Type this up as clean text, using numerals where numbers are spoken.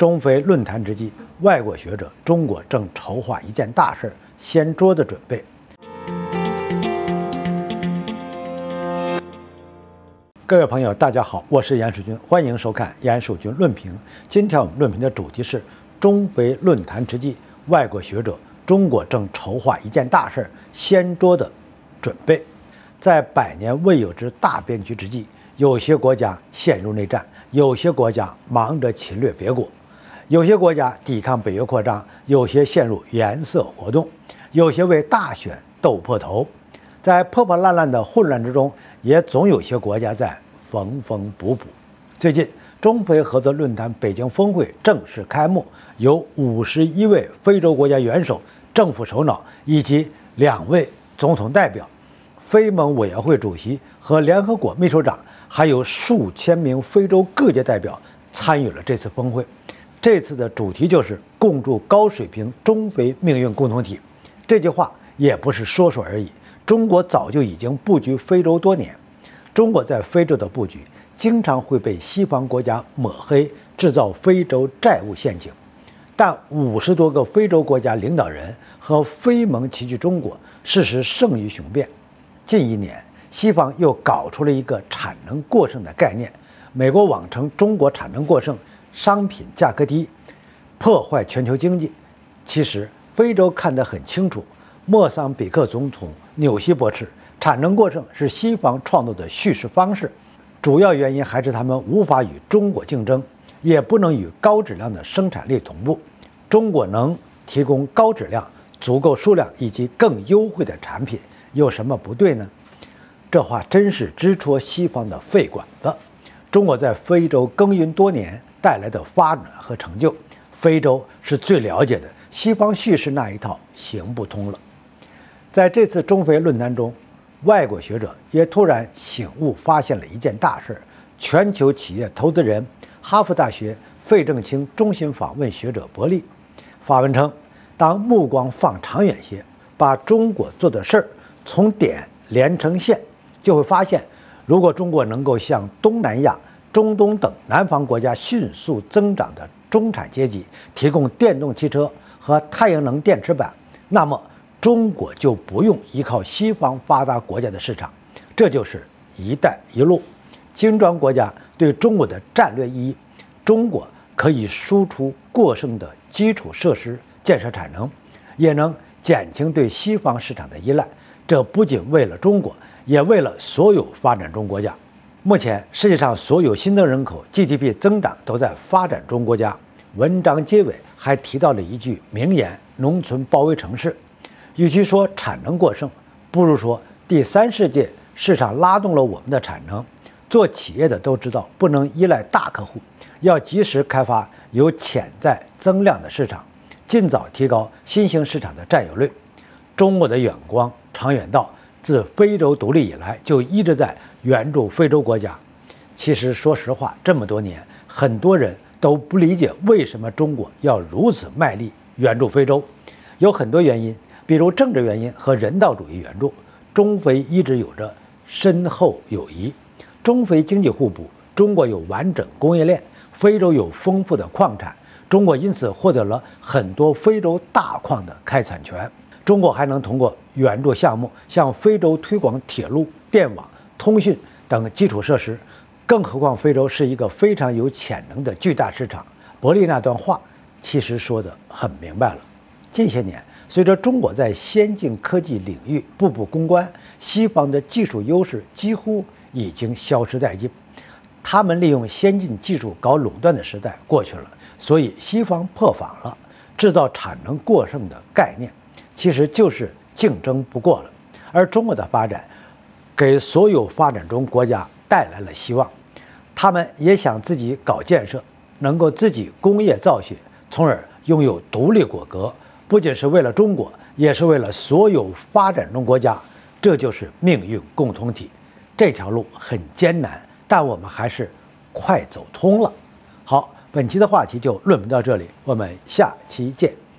中非论坛之际，外国学者中国正筹划一件大事，掀桌的准备。各位朋友，大家好，我是严树军，欢迎收看严树军论评。今天我们论评的主题是中非论坛之际，外国学者中国正筹划一件大事，掀桌的准备。在百年未有之大变局之际，有些国家陷入内战，有些国家忙着侵略别国。有些国家抵抗北约扩张，有些陷入颜色活动，有些为大选斗破头。在破破烂烂的混乱之中，也总有些国家在缝缝补补。最近，中非合作论坛北京峰会正式开幕，由51位非洲国家元首、政府首脑以及2位总统代表、非盟委员会主席和联合国秘书长，还有数千名非洲各界代表参与了这次峰会。这次的主题就是共筑高水平中非命运共同体。这句话也不是说说而已，中国早就已经布局非洲多年。中国在非洲的布局经常会被西方国家抹黑，制造非洲债务陷阱。但50多个非洲国家领导人和非盟齐聚中国，事实胜于雄辩。近1年，西方又搞出了一个产能过剩的概念，美国妄称中国产能过剩，商品价格低，破坏全球经济。其实非洲看得很清楚，莫桑比克总统纽西驳斥，产能过剩是西方创造的叙事方式，主要原因还是他们无法与中国竞争，也不能与高质量的生产力同步。中国能提供高质量、足够数量以及更优惠的产品，有什么不对呢？这话真是直戳西方的肺管子。中国在非洲耕耘多年带来的发展和成就，非洲是最了解的，西方叙事那一套行不通了。在这次中非论坛中，外国学者也突然醒悟，发现了一件大事。全球企业投资人、哈佛大学费正清中心访问学者伯利发文称，当目光放长远些，把中国做的事儿从点连成线，就会发现，如果中国能够向东南亚、中东等南方国家迅速增长的中产阶级提供电动汽车和太阳能电池板，那么中国就不用依靠西方发达国家的市场。这就是“一带一路”。金砖国家对中国的战略意义，中国可以输出过剩的基础设施建设产能，也能减轻对西方市场的依赖。这不仅为了中国，也为了所有发展中国家。目前世界上所有新增人口 GDP 增长都在发展中国家。文章结尾还提到了一句名言：农村包围城市。与其说产能过剩，不如说第三世界市场拉动了我们的产能。做企业的都知道，不能依赖大客户，要及时开发有潜在增量的市场，尽早提高新兴市场的占有率。中国的远光、长远道自非洲独立以来就一直在援助非洲国家。其实说实话，这么多年，很多人都不理解为什么中国要如此卖力援助非洲。有很多原因，比如政治原因和人道主义援助。中非一直有着深厚友谊，中非经济互补，中国有完整供应链，非洲有丰富的矿产，中国因此获得了很多非洲大矿的开采权。中国还能通过援助项目向非洲推广铁路、电网、通讯等基础设施，更何况非洲是一个非常有潜能的巨大市场。伯利那段话其实说得很明白了。近些年，随着中国在先进科技领域步步攻关，西方的技术优势几乎已经消失殆尽。他们利用先进技术搞垄断的时代过去了，所以西方破防了，制造产能过剩的概念，其实就是竞争不过了。而中国的发展给所有发展中国家带来了希望，他们也想自己搞建设，能够自己工业造血，从而拥有独立国格，不仅是为了中国，也是为了所有发展中国家。这就是命运共同体。这条路很艰难，但我们还是快走通了。好，本期的话题就论评到这里，我们下期见。